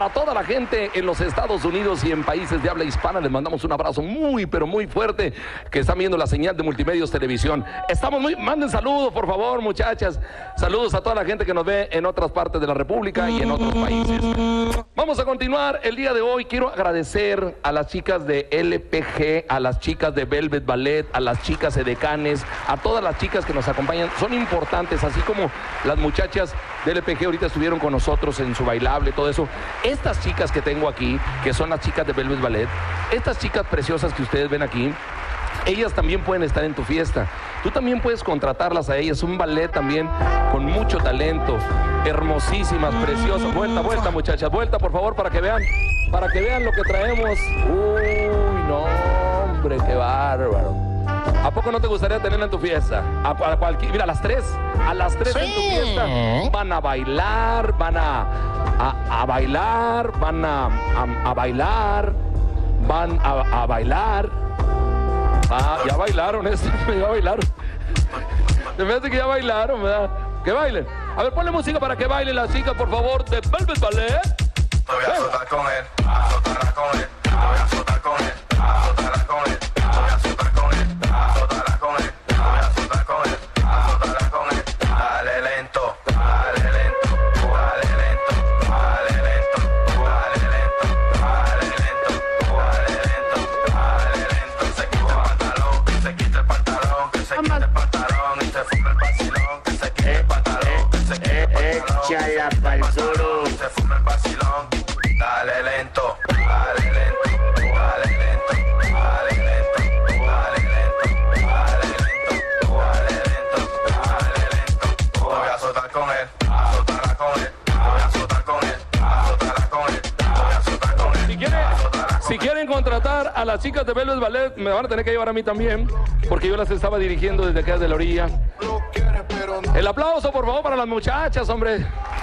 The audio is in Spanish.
para toda la gente en los Estados Unidos y en países de habla hispana. Les mandamos un abrazo muy, pero muy fuerte, que están viendo la señal de Multimedios Televisión. Manden saludos, por favor, muchachas. Saludos a toda la gente que nos ve en otras partes de la República y en otros países. Vamos a continuar el día de hoy. Quiero agradecer a las chicas de LPG, a las chicas de Velvet Ballet, a las chicas edecanes, a todas las chicas que nos acompañan. Son importantes, así como las muchachas de LPG ahorita estuvieron con nosotros en su bailable, todo eso. Estas chicas que tengo aquí, que son las chicas de Velvet Ballet, estas chicas preciosas que ustedes ven aquí, ellas también pueden estar en tu fiesta. Tú también puedes contratarlas a ellas. Un ballet también con mucho talento. Hermosísimas, preciosas. Vuelta, vuelta, muchachas. Vuelta, por favor, para que vean lo que traemos. Uy, no, hombre, qué bárbaro. ¿A poco no te gustaría tenerla en tu fiesta? Mira, a las 3 sí. En tu fiesta van a bailar, van a bailar, van a bailar, van a bailar. Ah, ya bailaron, ya bailaron. Se me hace que ya bailaron, ¿verdad? Que bailen. A ver, ponle música para que bailen las chicas, por favor, de Velvet Ballet. Te voy a azotar con él, azotarla con él, te voy a azotar con él, azotarla con él, te voy a azotar con él, azotarla con él, te voy a azotar con él, azotarla con él. Dale lento, dale lento, dale lento, dale lento, dale lento, dale lento, dale lento, dale lento. Se quita el pantalón, que se quita el pantalón, que se quita el pantalón y se fuma el vacilón, que se quita el pantalón, que se quita el pantalón, échala pa'l duro. se fuma el vacilón. Dale lento, dale lento, dale lento, dale lento, dale lento, dale lento, dale lento, dale lento. Te voy a azotar con él, azotarla con él, te voy a azotar con él, azotarla con él, te voy a azotar con él. Si quieren contratar a las chicas de Velvet Ballet, me van a tener que llevar a mí también, porque yo las estaba dirigiendo desde acá de la orilla. El aplauso, por favor, para las muchachas, hombre.